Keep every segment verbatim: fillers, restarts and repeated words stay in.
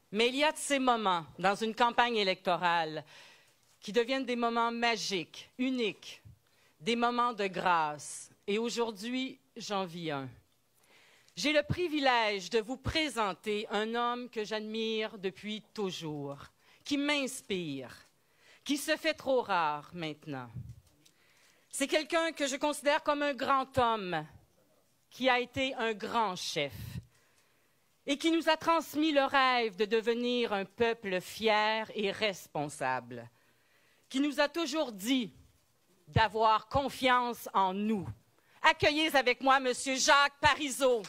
Mais il y a de ces moments dans une campagne électorale qui deviennent des moments magiques, uniques, des moments de grâce. Et aujourd'hui, j'en vis un. J'ai le privilège de vous présenter un homme que j'admire depuis toujours, qui m'inspire, qui se fait trop rare maintenant. C'est quelqu'un que je considère comme un grand homme, qui a été un grand chef et qui nous a transmis le rêve de devenir un peuple fier et responsable, qui nous a toujours dit d'avoir confiance en nous. Accueillez avec moi M. Jacques Parizeau.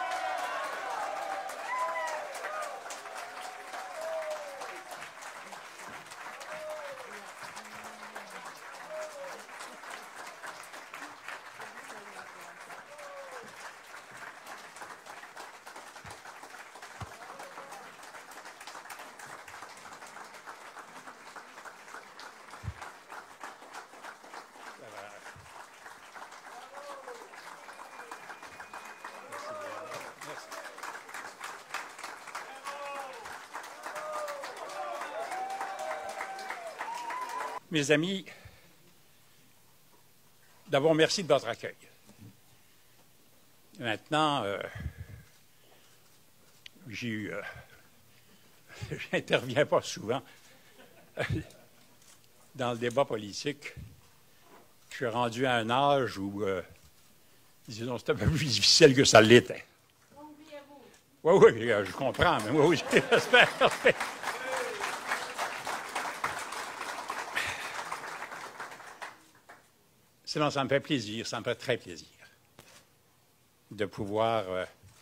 Mes amis, d'abord, merci de votre accueil. Maintenant, euh, j'ai eu... Euh, j'interviens pas souvent dans le débat politique. Je suis rendu à un âge où, euh, disons, c'est un peu plus difficile que ça l'était. Oui, oui, je comprends, mais moi aussi, j'espère. Sinon, ça me fait plaisir, ça me fait très plaisir de pouvoir, euh,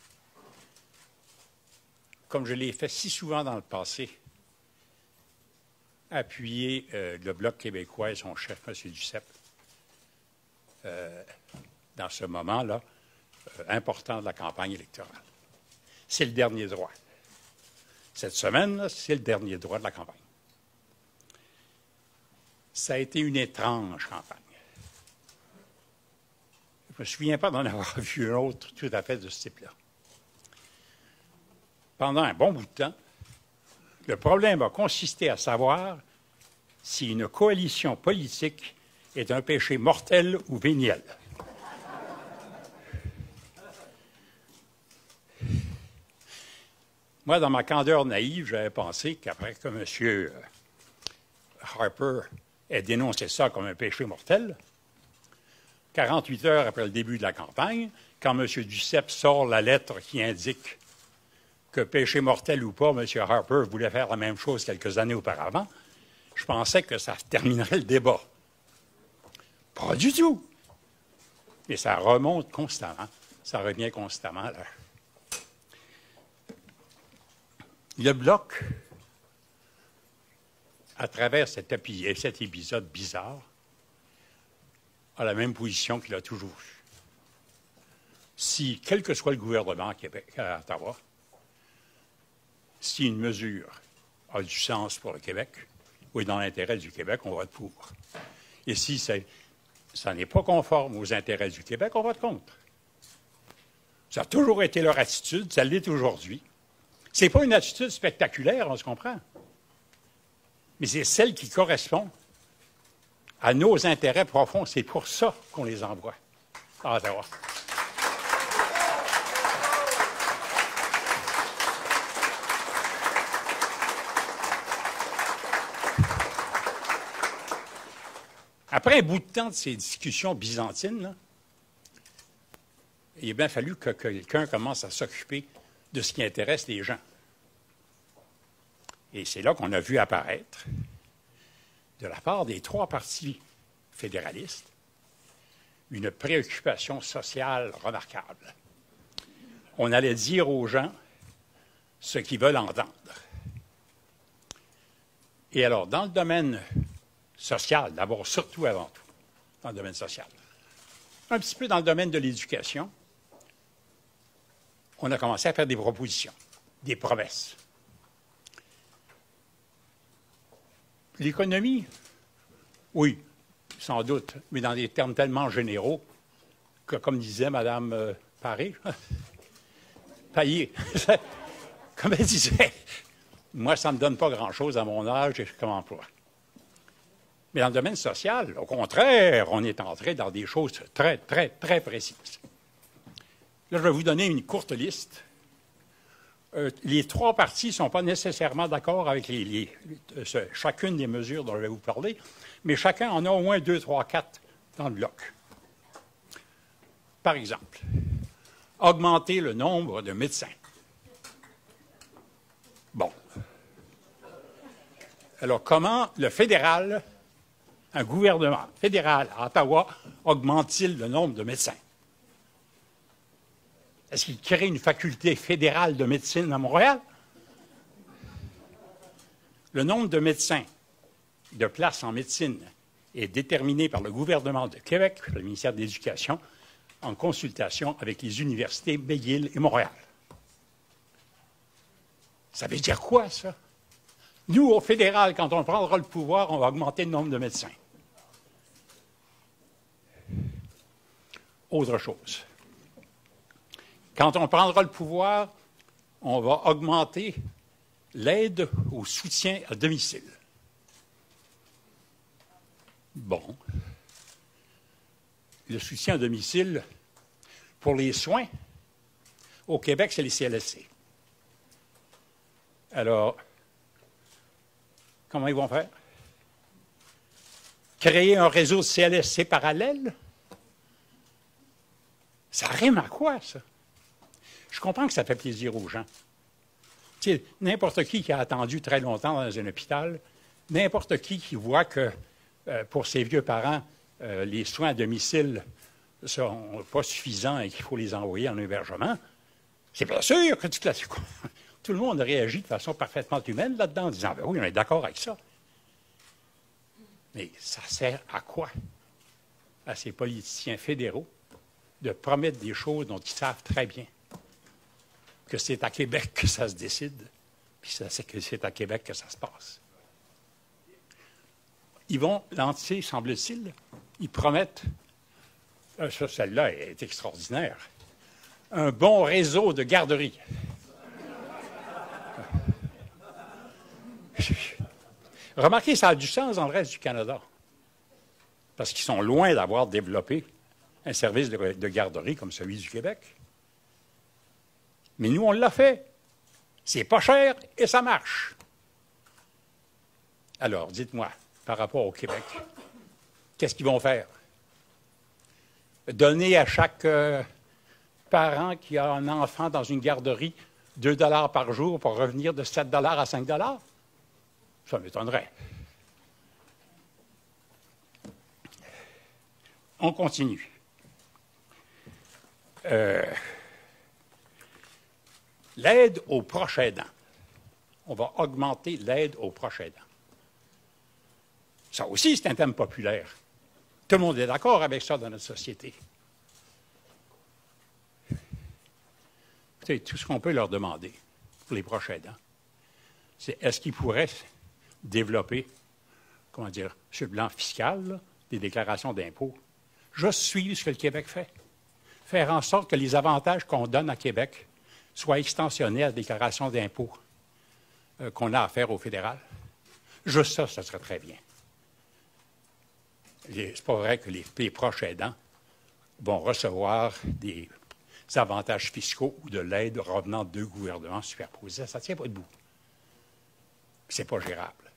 comme je l'ai fait si souvent dans le passé, appuyer euh, le Bloc québécois et son chef, M. Duceppe, euh, dans ce moment-là euh, important de la campagne électorale. C'est le dernier droit. Cette semaine, c'est le dernier droit de la campagne. Ça a été une étrange campagne. Je ne me souviens pas d'en avoir vu un autre tout à fait de ce type-là. Pendant un bon bout de temps, le problème a consisté à savoir si une coalition politique est un péché mortel ou véniel. Moi, dans ma candeur naïve, j'avais pensé qu'après que M. Harper ait dénoncé ça comme un péché mortel, quarante-huit heures après le début de la campagne, quand M. Duceppe sort la lettre qui indique que, péché mortel ou pas, M. Harper voulait faire la même chose quelques années auparavant, je pensais que ça terminerait le débat. Pas du tout. Et ça remonte constamment. Ça revient constamment là. Le Bloc, à travers cet, épi- cet épisode bizarre, a la même position qu'il a toujours eue. Si, quel que soit le gouvernement à Québec, à Ottawa, si une mesure a du sens pour le Québec ou est dans l'intérêt du Québec, on vote pour. Et si ça n'est pas conforme aux intérêts du Québec, on vote contre. Ça a toujours été leur attitude, ça l'est aujourd'hui. Ce n'est pas une attitude spectaculaire, on se comprend, mais c'est celle qui correspond à nos intérêts profonds. C'est pour ça qu'on les envoie à Ottawa. Après un bout de temps de ces discussions byzantines, là, il a bien fallu que, que quelqu'un commence à s'occuper de ce qui intéresse les gens. Et c'est là qu'on a vu apparaître, de la part des trois partis fédéralistes, une préoccupation sociale remarquable. On allait dire aux gens ce qu'ils veulent entendre. Et alors, dans le domaine social, d'abord, surtout avant tout, dans le domaine social, un petit peu dans le domaine de l'éducation, on a commencé à faire des propositions, des promesses. L'économie, oui, sans doute, mais dans des termes tellement généraux que, comme disait Mme euh, Paré, Paillé, comme elle disait, Moi, ça ne me donne pas grand-chose à mon âge et comme emploi. Mais dans le domaine social, au contraire, on est entré dans des choses très, très, très précises. Là, je vais vous donner une courte liste. Euh, les trois partis ne sont pas nécessairement d'accord avec les, les, les, chacune des mesures dont je vais vous parler, mais chacun en a au moins deux, trois, quatre dans le bloc. Par exemple, augmenter le nombre de médecins. Bon. Alors, comment le fédéral, un gouvernement fédéral à Ottawa, augmente-t-il le nombre de médecins? Est-ce qu'il crée une faculté fédérale de médecine à Montréal? Le nombre de médecins, de places en médecine, est déterminé par le gouvernement de Québec, le ministère de l'Éducation, en consultation avec les universités McGill et Montréal. Ça veut dire quoi, ça? Nous, au fédéral, quand on prendra le pouvoir, on va augmenter le nombre de médecins. Autre chose. Quand on prendra le pouvoir, on va augmenter l'aide au soutien à domicile. Bon. Le soutien à domicile, pour les soins, au Québec, c'est les C L S C. Alors, comment ils vont faire? Créer un réseau de C L S C parallèle? Ça rime à quoi, ça? Je comprends que ça fait plaisir aux gens. Tu sais, n'importe qui qui a attendu très longtemps dans un hôpital, n'importe qui qui voit que euh, pour ses vieux parents, euh, les soins à domicile ne sont pas suffisants et qu'il faut les envoyer en hébergement, c'est bien sûr que toute la, tout le monde réagit de façon parfaitement humaine là-dedans en disant ben oui, on est d'accord avec ça. Mais ça sert à quoi? À ces politiciens fédéraux de promettre des choses dont ils savent très bien que c'est à Québec que ça se décide, puis que c'est à Québec que ça se passe. Ils vont lancer, semble-t-il, ils promettent, euh, ça, celle-là est extraordinaire, un bon réseau de garderies. Remarquez, ça a du sens dans le reste du Canada, parce qu'ils sont loin d'avoir développé un service de, de garderie comme celui du Québec. Mais nous, on l'a fait. C'est pas cher et ça marche. Alors, dites-moi, par rapport au Québec, qu'est-ce qu'ils vont faire? Donner à chaque euh, parent qui a un enfant dans une garderie deux dollars par jour pour revenir de sept dollars à cinq dollars? Ça m'étonnerait. On continue. Euh, L'aide aux proches aidants. On va augmenter l'aide aux proches aidants. Ça aussi, c'est un thème populaire. Tout le monde est d'accord avec ça dans notre société. Écoutez, tout ce qu'on peut leur demander pour les proches aidants, c'est est-ce qu'ils pourraient développer, comment dire, sur le plan fiscal, là, des déclarations d'impôts, juste suivre ce que le Québec fait. Faire en sorte que les avantages qu'on donne à Québec soit extensionné à la déclaration d'impôts euh, qu'on a à faire au fédéral. Juste ça, ça serait très bien. C'est pas vrai que les, les proches aidants vont recevoir des avantages fiscaux ou de l'aide revenant de deux gouvernements superposés. Ça ne tient pas debout. C'est pas gérable.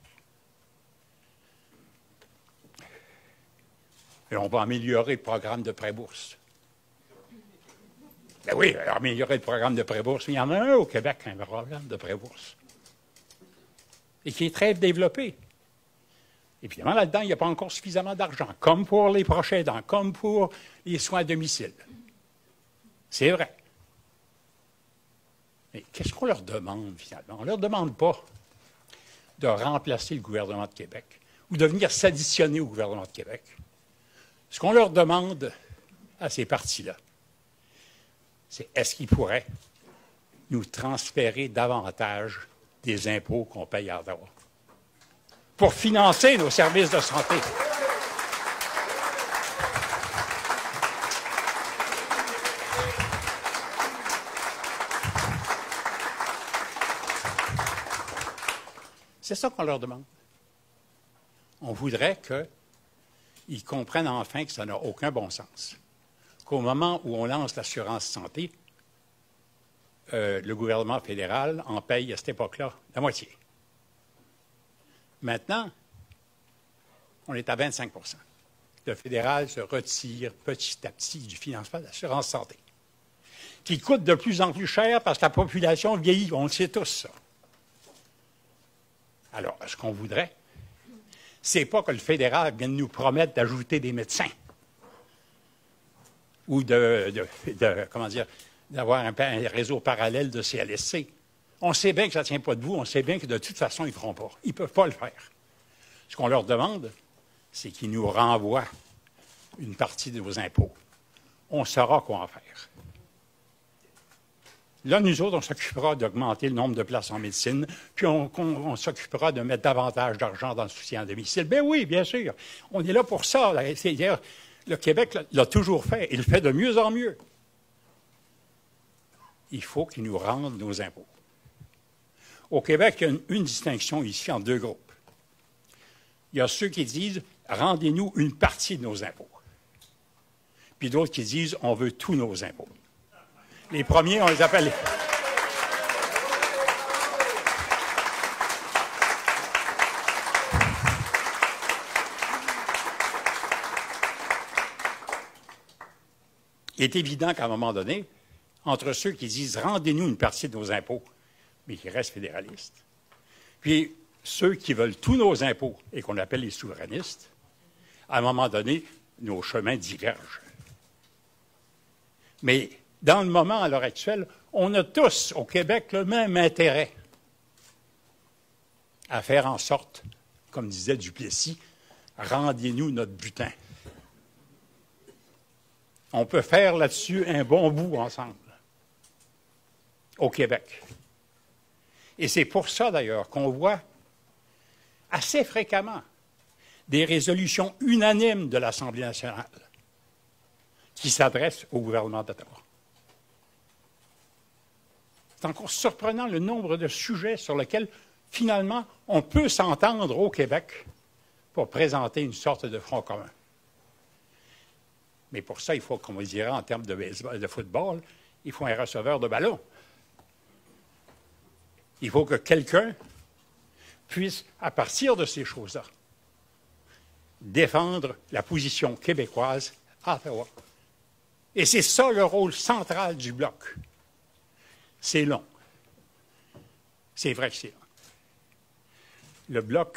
Et on va améliorer le programme de prêt-bourse. Ben oui, améliorer le programme de pré-bourse. Il y en a un au Québec, un programme de pré-bourse. Et qui est très développé. Évidemment, là-dedans, il n'y a pas encore suffisamment d'argent, comme pour les proches aidants, comme pour les soins à domicile. C'est vrai. Mais qu'est-ce qu'on leur demande, finalement? On ne leur demande pas de remplacer le gouvernement de Québec ou de venir s'additionner au gouvernement de Québec. Ce qu'on leur demande à ces partis-là, c'est est-ce qu'ils pourraient nous transférer davantage des impôts qu'on paye à Ottawa pour financer nos services de santé. C'est ça qu'on leur demande. On voudrait qu'ils comprennent enfin que ça n'a aucun bon sens. Qu'au moment où on lance l'assurance santé, euh, le gouvernement fédéral en paye à cette époque-là la moitié. Maintenant, on est à vingt-cinq pour cent. Le fédéral se retire petit à petit du financement de l'assurance santé, qui coûte de plus en plus cher parce que la population vieillit. On le sait tous, ça. Alors, ce qu'on voudrait, c'est pas que le fédéral vienne nous promettre d'ajouter des médecins ou de, de, de comment dire, d'avoir un, un réseau parallèle de C L S C. On sait bien que ça ne tient pas debout, on sait bien que de toute façon, ils ne feront pas. Ils ne peuvent pas le faire. Ce qu'on leur demande, c'est qu'ils nous renvoient une partie de vos impôts. On saura quoi en faire. Là, nous autres, on s'occupera d'augmenter le nombre de places en médecine, puis on, on, on s'occupera de mettre davantage d'argent dans le soutien à domicile. Bien oui, bien sûr. On est là pour ça. C'est-à-dire, le Québec l'a toujours fait. Il le fait de mieux en mieux. Il faut qu'ils nous rendent nos impôts. Au Québec, il y a une, une distinction ici en deux groupes. Il y a ceux qui disent « rendez-nous une partie de nos impôts ». Puis d'autres qui disent « on veut tous nos impôts ». Les premiers, on les appelle... Il est évident qu'à un moment donné, entre ceux qui disent « rendez-nous une partie de nos impôts », mais qui restent fédéralistes, puis ceux qui veulent tous nos impôts et qu'on appelle les souverainistes, à un moment donné, nos chemins divergent. Mais dans le moment, à l'heure actuelle, on a tous au Québec le même intérêt à faire en sorte, comme disait Duplessis, rendez-nous notre butin. On peut faire là-dessus un bon bout ensemble, au Québec. Et c'est pour ça, d'ailleurs, qu'on voit assez fréquemment des résolutions unanimes de l'Assemblée nationale qui s'adressent au gouvernement d'Ottawa. C'est encore surprenant le nombre de sujets sur lesquels, finalement, on peut s'entendre au Québec pour présenter une sorte de front commun. Mais pour ça, il faut, comme on dirait en termes de, baseball, de football, il faut un receveur de ballon. Il faut que quelqu'un puisse, à partir de ces choses-là, défendre la position québécoise à Ottawa. Et c'est ça le rôle central du Bloc. C'est long. C'est vrai que c'est long. Le Bloc,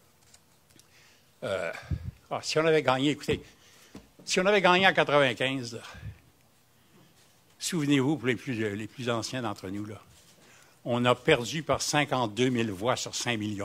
euh, ah, si on avait gagné, écoutez, si on avait gagné en quatre-vingt-quinze, là, souvenez-vous, pour les plus, les plus anciens d'entre nous, là, on a perdu par cinquante-deux mille voix sur cinq millions.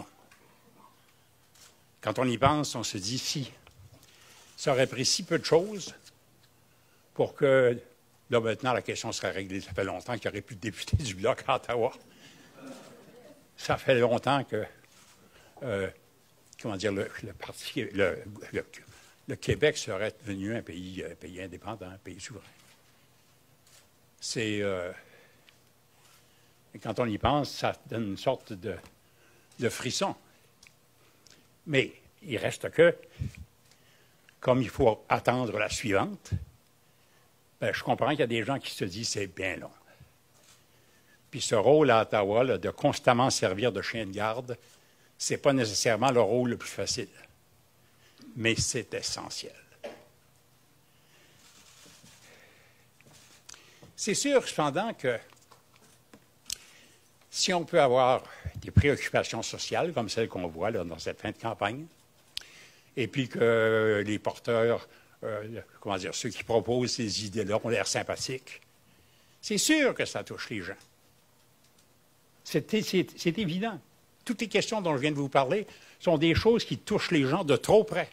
Quand on y pense, on se dit, si ça aurait pris si peu de choses pour que, là maintenant, la question serait réglée. Ça fait longtemps qu'il n'y aurait plus de députés du Bloc à Ottawa. Ça fait longtemps que, euh, comment dire, le, le, parti, le, le, le Québec serait devenu un pays, un pays indépendant, un pays souverain. C'est... Euh, Et quand on y pense, ça donne une sorte de, de frisson. Mais il reste que, comme il faut attendre la suivante, ben, je comprends qu'il y a des gens qui se disent c'est bien long. Puis ce rôle à Ottawa, là, de constamment servir de chien de garde, ce n'est pas nécessairement le rôle le plus facile. Mais c'est essentiel. C'est sûr, cependant, que si on peut avoir des préoccupations sociales, comme celles qu'on voit là, dans cette fin de campagne, et puis que les porteurs, euh, comment dire, ceux qui proposent ces idées-là ont l'air sympathiques, c'est sûr que ça touche les gens. C'est, c'est, c'est évident. Toutes les questions dont je viens de vous parler sont des choses qui touchent les gens de trop près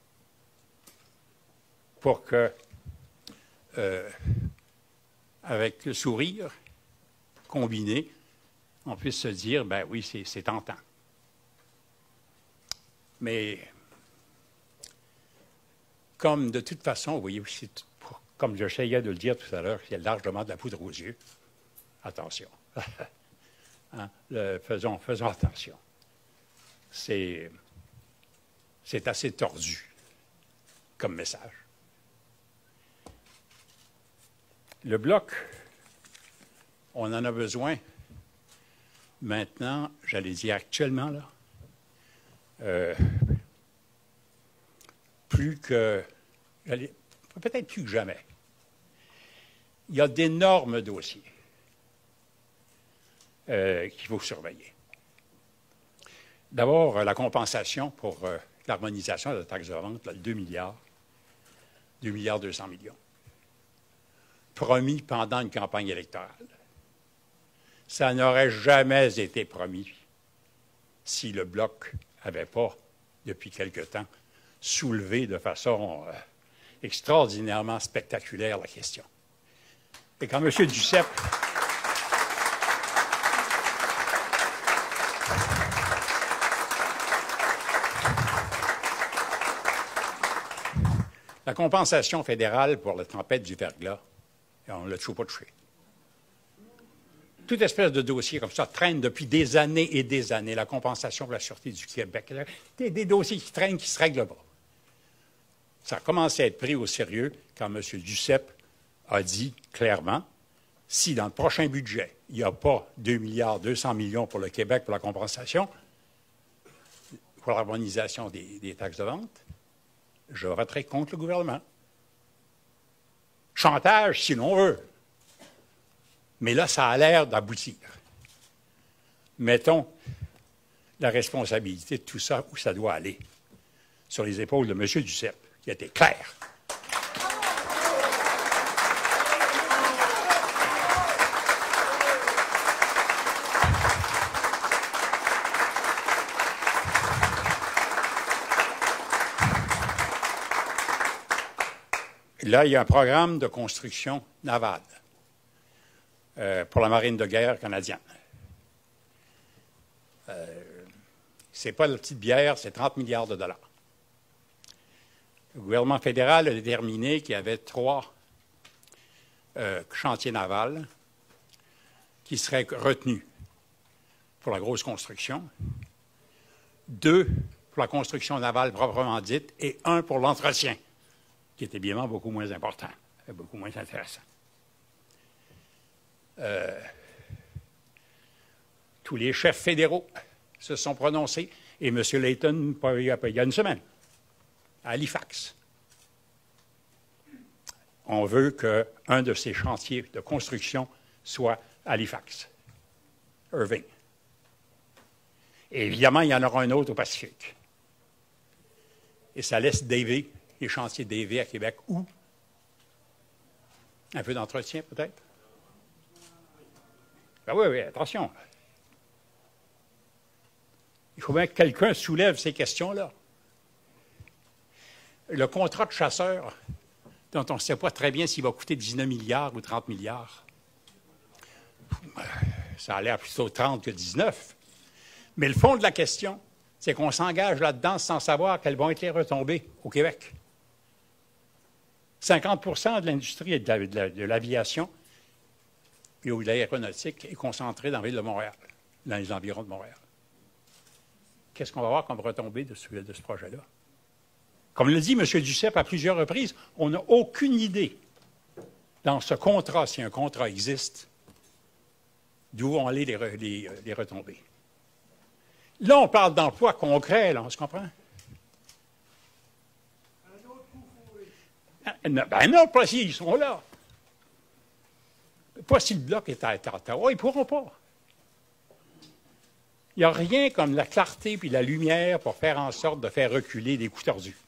pour que, euh, avec le sourire combiné, on puisse se dire, ben oui, c'est, c'est tentant. Mais, comme de toute façon, vous voyez, c'est, comme j'essayais de le dire tout à l'heure, il y a largement de la poudre aux yeux. Attention. hein, le, faisons, faisons attention. c'est c'est assez tordu comme message. Le bloc, on en a besoin maintenant, j'allais dire actuellement, là, euh, plus que, peut-être plus que jamais. Il y a d'énormes dossiers euh, qu'il faut surveiller. D'abord, la compensation pour euh, l'harmonisation de la taxe de vente, là, deux milliards, deux milliards deux cents millions, promis pendant une campagne électorale. Ça n'aurait jamais été promis si le Bloc n'avait pas, depuis quelque temps, soulevé de façon euh, extraordinairement spectaculaire la question. Et quand M. Duceppe la compensation fédérale pour la tempête du verglas, on ne l'a toujours pas touché. Toute espèce de dossier comme ça traîne depuis des années et des années. La compensation pour la Sûreté du Québec. Des, des dossiers qui traînent, qui ne se règlent pas. Ça a commencé à être pris au sérieux quand M. Duceppe a dit clairement, si dans le prochain budget, il n'y a pas deux milliards deux cents millions pour le Québec pour la compensation, pour l'harmonisation des, des taxes de vente, je voterai contre le gouvernement. Chantage, si l'on veut. Mais là, ça a l'air d'aboutir. Mettons la responsabilité de tout ça où ça doit aller, sur les épaules de M. Duceppe, qui a été clair. Là, il y a un programme de construction navale euh, pour la marine de guerre canadienne. Euh, ce n'est pas la petite bière, c'est trente milliards de dollars. Le gouvernement fédéral a déterminé qu'il y avait trois euh, chantiers navals qui seraient retenus pour la grosse construction, deux pour la construction navale proprement dite et un pour l'entretien, qui était bien beaucoup moins important, beaucoup moins intéressant. Euh, tous les chefs fédéraux se sont prononcés, et M. Layton, il y a une semaine, à Halifax. On veut qu'un de ces chantiers de construction soit à Halifax, Irving. Et évidemment, il y en aura un autre au Pacifique. Et ça laisse Davie, les chantiers Davie à Québec, où? Un peu d'entretien, peut-être? Ben oui, oui, attention. Il faut bien que quelqu'un soulève ces questions-là. Le contrat de chasseur, dont on ne sait pas très bien s'il va coûter dix-neuf milliards ou trente milliards, ça a l'air plutôt trente que dix-neuf. Mais le fond de la question, c'est qu'on s'engage là-dedans sans savoir quelles vont être les retombées au Québec. cinquante pour cent de l'industrie et de l'aviation et de l'aéronautique est concentrée dans la ville de Montréal, dans les environs de Montréal. Qu'est-ce qu'on va avoir comme retombée de ce, de ce projet-là? Comme le dit M. Duceppe à plusieurs reprises, on n'a aucune idée dans ce contrat, si un contrat existe, d'où vont aller les, les, les retombées. Là, on parle d'emplois concrets, là, on se comprend? Ben non, pas s'ils sont là. Pas si le Bloc est à Ottawa, ils ne pourront pas. Il n'y a rien comme la clarté et la lumière pour faire en sorte de faire reculer des coups tordus.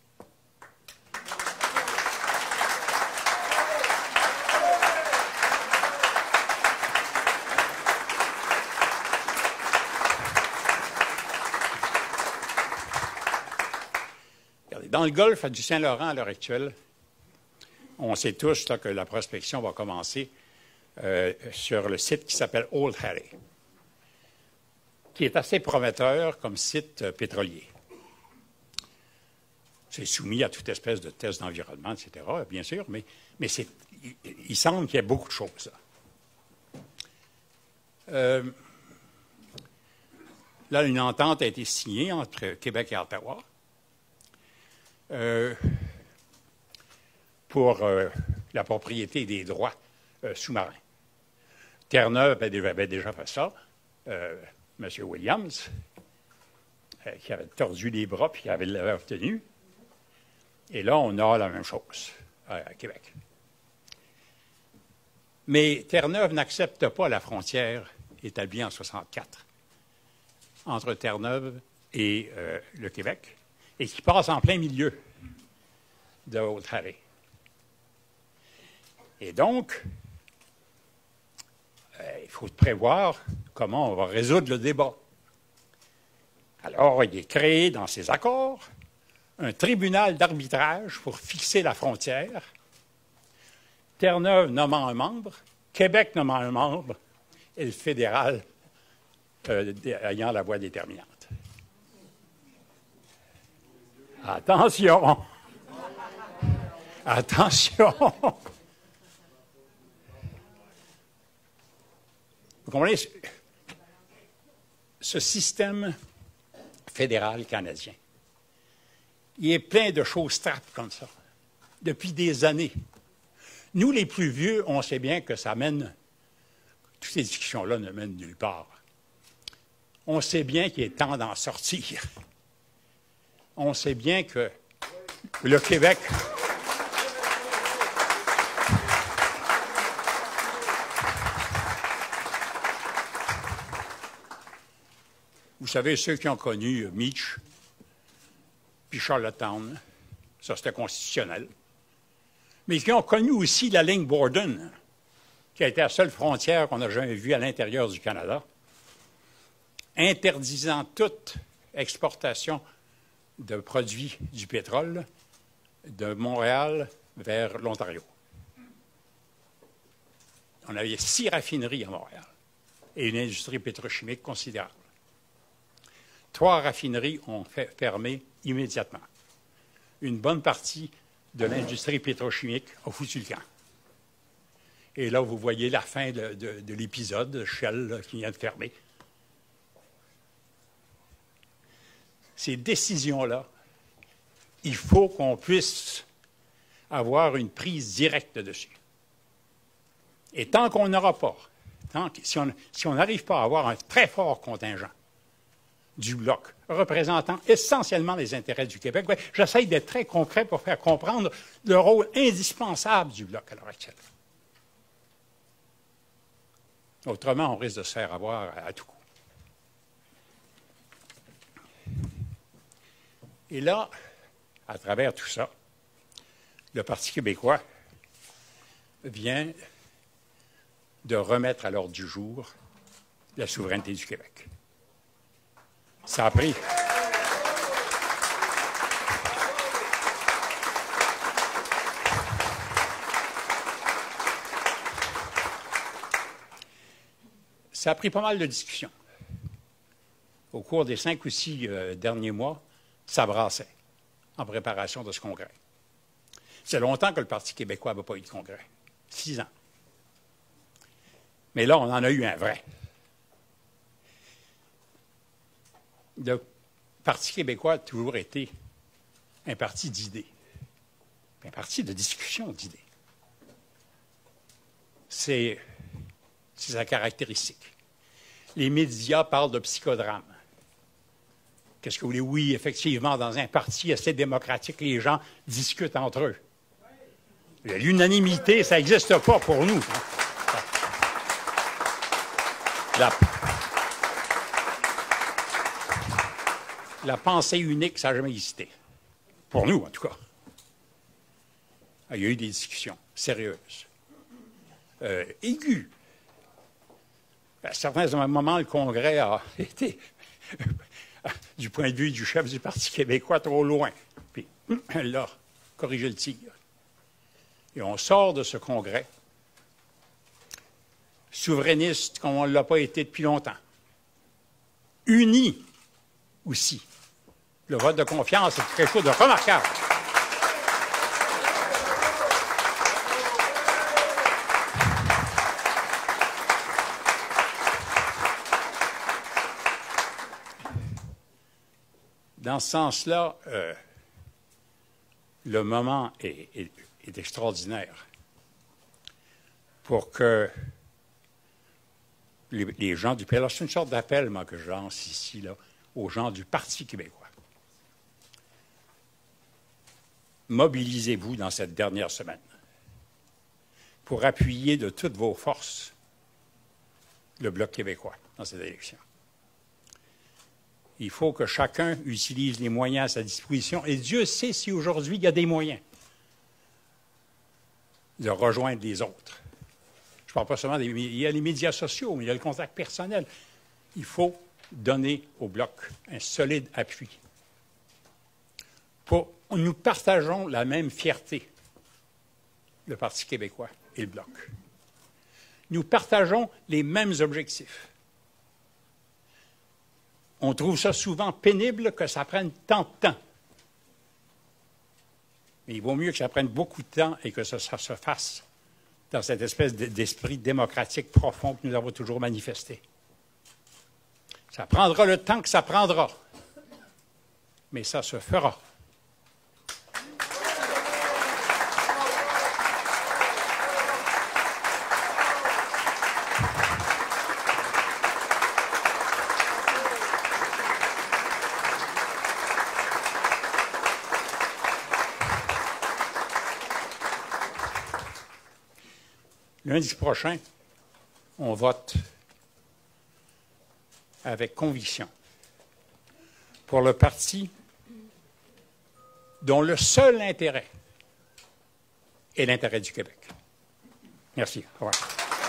Regardez, dans le golfe du Saint-Laurent à l'heure actuelle, on sait tous là, que la prospection va commencer euh, sur le site qui s'appelle Old Harry, qui est assez prometteur comme site euh, pétrolier. C'est soumis à toute espèce de tests d'environnement, et cetera, bien sûr, mais, mais c'est, il, il semble qu'il y ait beaucoup de choses. Euh, là, une entente a été signée entre Québec et Ottawa euh, pour euh, la propriété des droits euh, sous-marins. Terre-Neuve avait, avait déjà fait ça. Euh, M. Williams, euh, qui avait tordu les bras puis qui avait l'avait obtenu. Et là, on a la même chose à Québec. Mais Terre-Neuve n'accepte pas la frontière établie en soixante-quatre entre Terre-Neuve et euh, le Québec, et qui passe en plein milieu de Haute-Harry. Et donc, euh, il faut prévoir comment on va résoudre le débat. Alors, il est créé dans ces accords un tribunal d'arbitrage pour fixer la frontière, Terre-Neuve nommant un membre, Québec nommant un membre, et le fédéral euh, ayant la voix déterminante. Attention! Attention! Vous comprenez? Ce système fédéral canadien, il est plein de choses trappes comme ça, depuis des années. Nous, les plus vieux, on sait bien que ça mène, toutes ces discussions-là ne mènent nulle part. On sait bien qu'il est temps d'en sortir. On sait bien que le Québec... Vous savez, ceux qui ont connu Meach, puis Charlottetown, ça c'était constitutionnel, mais qui ont connu aussi la ligne Borden, qui a été la seule frontière qu'on n'a jamais vue à l'intérieur du Canada, interdisant toute exportation de produits du pétrole de Montréal vers l'Ontario. On avait six raffineries à Montréal et une industrie pétrochimique considérable. Trois raffineries ont fait fermer immédiatement. Une bonne partie de l'industrie pétrochimique a foutu le camp. Et là, vous voyez la fin de, de, de l'épisode, Shell qui vient de fermer. Ces décisions-là, il faut qu'on puisse avoir une prise directe dessus. Et tant qu'on n'aura pas, tant que, si on si on n'arrive pas à avoir un très fort contingent du Bloc, représentant essentiellement les intérêts du Québec, bien, j'essaie d'être très concret pour faire comprendre le rôle indispensable du Bloc à l'heure actuelle. Autrement, on risque de se faire avoir à, à tout coup. Et là, à travers tout ça, le Parti québécois vient de remettre à l'ordre du jour la souveraineté du Québec. Ça a pris. Ça a pris pas mal de discussions. Au cours des cinq ou six euh, derniers mois, ça brassait en préparation de ce congrès. C'est longtemps que le Parti québécois n'avait pas eu de congrès. Six ans. Mais là, on en a eu un vrai. Le Parti québécois a toujours été un parti d'idées, un parti de discussion d'idées. C'est, c'est sa caractéristique. Les médias parlent de psychodrame. Qu'est-ce que vous voulez? Oui, effectivement, dans un parti assez démocratique, les gens discutent entre eux. L'unanimité, ça n'existe pas pour nous. La, la pensée unique, ça n'a jamais existé. Pour nous, en tout cas. Il y a eu des discussions sérieuses, euh, aiguës. À certains moments, le Congrès a été, du point de vue du chef du Parti québécois, trop loin. Puis là, corriger le tir. Et on sort de ce Congrès souverainiste comme on ne l'a pas été depuis longtemps. Uni aussi. Le vote de confiance est quelque chose de remarquable. Dans ce sens-là, euh, le moment est, est, est extraordinaire pour que les, les gens du P L A, c'est une sorte d'appel, moi, que je lance ici, là, aux gens du Parti québécois. Mobilisez-vous dans cette dernière semaine pour appuyer de toutes vos forces le Bloc québécois dans cette élection. Il faut que chacun utilise les moyens à sa disposition. Et Dieu sait si aujourd'hui il y a des moyens de rejoindre les autres. Je ne parle pas seulement des... Il y a les médias sociaux, mais il y a le contact personnel. Il faut donner au Bloc un solide appui. Pour, nous partageons la même fierté, le Parti québécois et le Bloc. Nous partageons les mêmes objectifs. On trouve ça souvent pénible que ça prenne tant de temps. Mais il vaut mieux que ça prenne beaucoup de temps et que ça, ça se fasse dans cette espèce d'esprit démocratique profond que nous avons toujours manifesté. Ça prendra le temps que ça prendra, mais ça se fera. Lundi prochain, on vote avec conviction pour le parti dont le seul intérêt est l'intérêt du Québec. Merci. Au revoir.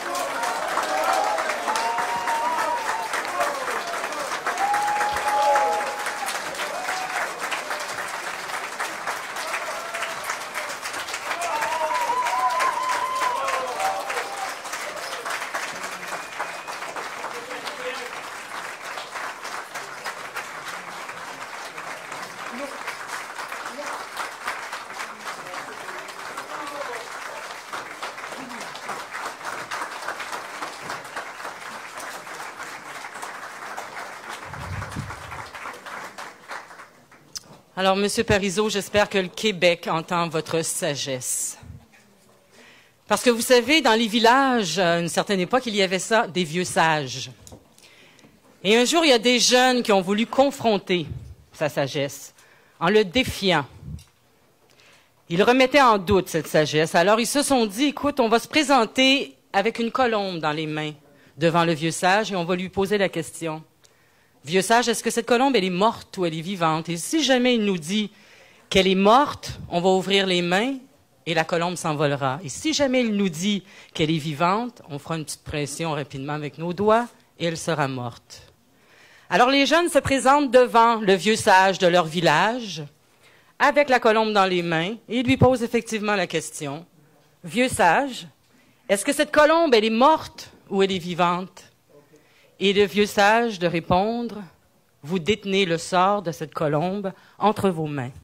Alors, M. Parizeau, j'espère que le Québec entend votre sagesse. Parce que vous savez, dans les villages, à une certaine époque, il y avait ça, des vieux sages. Et un jour, il y a des jeunes qui ont voulu confronter sa sagesse en le défiant. Ils remettaient en doute cette sagesse. Alors, ils se sont dit, écoute, on va se présenter avec une colombe dans les mains devant le vieux sage et on va lui poser la question. Vieux sage, est-ce que cette colombe, elle est morte ou elle est vivante? Et si jamais il nous dit qu'elle est morte, on va ouvrir les mains et la colombe s'envolera. Et si jamais il nous dit qu'elle est vivante, on fera une petite pression rapidement avec nos doigts et elle sera morte. Alors les jeunes se présentent devant le vieux sage de leur village avec la colombe dans les mains et lui posent effectivement la question. Vieux sage, est-ce que cette colombe, elle est morte ou elle est vivante? Et le vieux sage de répondre, vous détenez le sort de cette colombe entre vos mains.